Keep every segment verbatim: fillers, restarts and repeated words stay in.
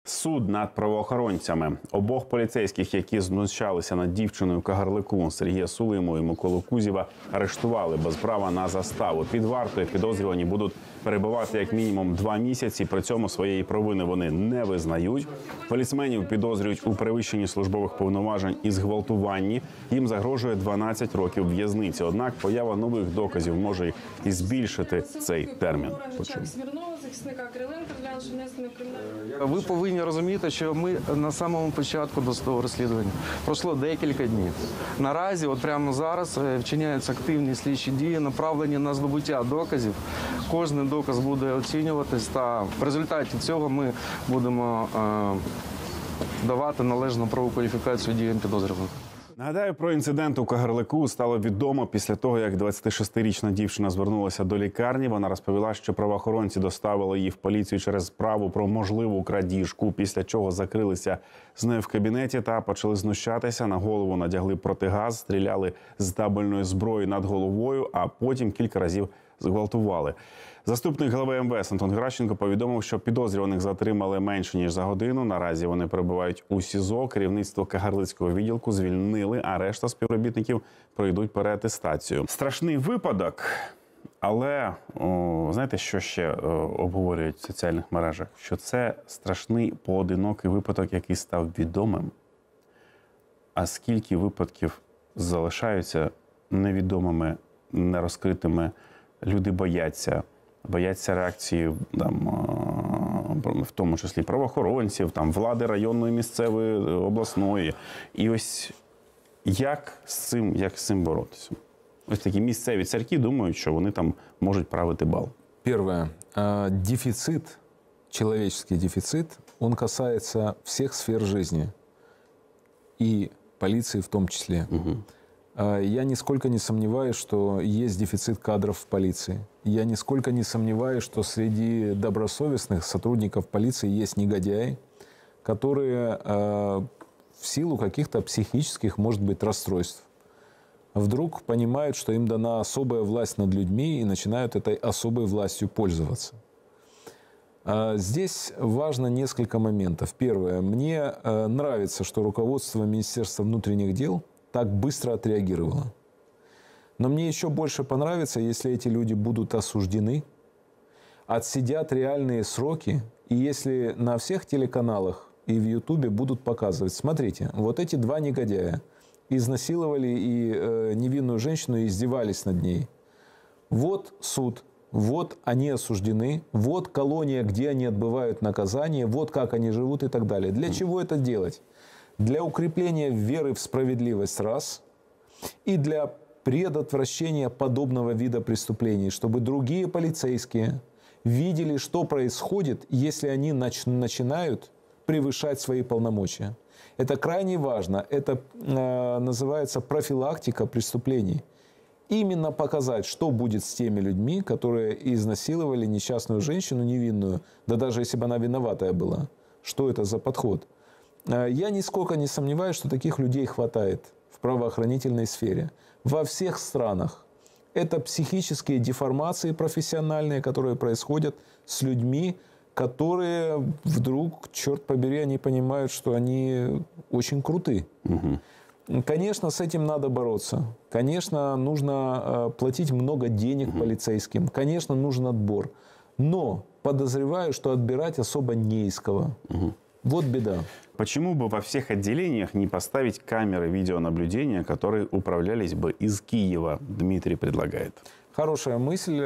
Суд над правоохоронцями. Обох поліцейських, які знущалися над дівчиною Кагарлику Сергія Сулиму і Миколу Кузєва, арештували без права на заставу. Під вартою підозрювані будуть перебувати як мінімум два місяці. При цьому своєї провини вони не визнають. Поліцменів підозрюють у перевищенні службових повноважень і зґвалтуванні. Їм загрожує дванадцять років в'язниці. Однак поява нових доказів може і збільшити цей термін. Ви повинні розуміти, що ми на самому початку досудового розслідування. Пройшло декілька днів. Наразі, от прямо зараз, вчиняються активні слідчі дії, направлені на здобуття доказів. Кожен доказ буде оцінюватись, та в результаті цього ми будемо е, давати належну правову кваліфікацію діям підозрюваних. Нагадаю, про інцидент у Кагарлику стало відомо після того, як двадцятишестирічна дівчина звернулася до лікарні. Вона розповіла, що правоохоронці доставили її в поліцію через справу про можливу крадіжку, після чого закрилися з нею в кабінеті та почали знущатися. На голову надягли протигаз, стріляли з табельної зброї над головою, а потім кілька разів зґвалтували. Заступник голови ем ве ес Антон Геращенко повідомив, що підозрюваних затримали менше, ніж за годину. Наразі вони перебувають у СІЗО. Керівництво Кагарлицького відділку звільнили, а решта співробітників пройдуть переатестацію. Страшний випадок, але о, знаєте, що ще о, обговорюють в соціальних мережах? Що це страшний поодинокий випадок, який став відомим. А скільки випадків залишаються невідомими, нерозкритими, люди бояться. Бояться реакції, там, в тому числі правоохоронців, там, влади районної, місцевої, обласної. І ось як з цим, як з цим боротися? Ось такі місцеві царьки думають, що вони там можуть правити бал. Первое. Дефицит, человеческий дефицит, он касается всех сфер жизни. И полиции в том числе. Угу. Я нисколько не сомневаюсь, что есть дефицит кадров в полиции. Я нисколько не сомневаюсь, что среди добросовестных сотрудников полиции есть негодяи, которые э, в силу каких-то психических, может быть, расстройств вдруг понимают, что им дана особая власть над людьми и начинают этой особой властью пользоваться. Э, здесь важно несколько моментов. Первое. Мне э, нравится, что руководство Министерства внутренних дел так быстро отреагировала. Но мне еще больше понравится, если эти люди будут осуждены, отсидят реальные сроки, и если на всех телеканалах и в Ютубе будут показывать, смотрите, вот эти два негодяя изнасиловали и э, невинную женщину и издевались над ней. Вот суд, вот они осуждены, вот колония, где они отбывают наказание, вот как они живут и так далее. Для чего это делать? Для укрепления веры в справедливость раз, и для предотвращения подобного вида преступлений, чтобы другие полицейские видели, что происходит, если они нач начинают превышать свои полномочия. Это крайне важно. Это э, называется профилактика преступлений. Именно показать, что будет с теми людьми, которые изнасиловали несчастную женщину невинную, да даже если бы она виноватая была. Что это за подход? Я нисколько не сомневаюсь, что таких людей хватает в правоохранительной сфере. Во всех странах. Это психические деформации профессиональные, которые происходят с людьми, которые вдруг, черт побери, они понимают, что они очень круты. Угу. Конечно, с этим надо бороться. Конечно, нужно платить много денег угу. полицейским. Конечно, нужен отбор. Но подозреваю, что отбирать особо не из кого. Угу. Вот беда. Почему бы во всех отделениях не поставить камеры видеонаблюдения, которые управлялись бы из Киева? Дмитрий предлагает. Хорошая мысль.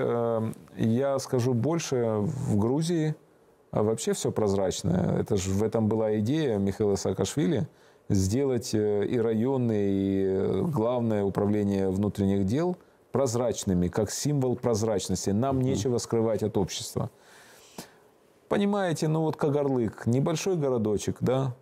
Я скажу больше. В Грузии вообще все прозрачно. Это же в этом была идея Михаила Саакашвили сделать и районные, и главное управление внутренних дел прозрачными, как символ прозрачности. Нам mm-hmm. нечего скрывать от общества. Понимаете, ну вот Кагарлык, небольшой городочек, да?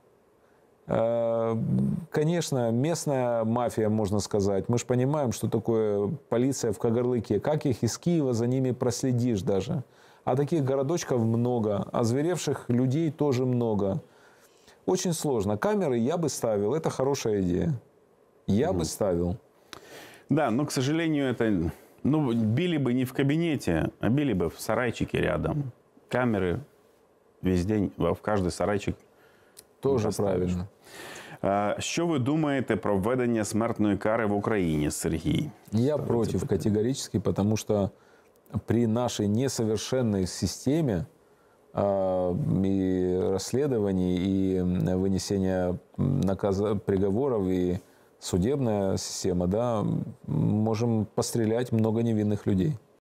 Конечно, местная мафия, можно сказать. Мы же понимаем, что такое полиция в Кагарлыке. Как их из Киева за ними проследишь даже. А таких городочков много. Озверевших людей тоже много. Очень сложно. Камеры я бы ставил. Это хорошая идея. Я mm. бы ставил. Да, но, к сожалению, это... Ну, били бы не в кабинете, а били бы в сарайчике рядом. Камеры весь день, в каждый сарайчик Тоже Поставиш. правильно. Е, Що ви думаєте про введення смертної кари в Україні, Сергій? Я против категорически, потому что при нашей несовершенной системе а, и расследований, и вынесения наказа, приговоров, и судебная система, да, можем пострелять много невинных людей.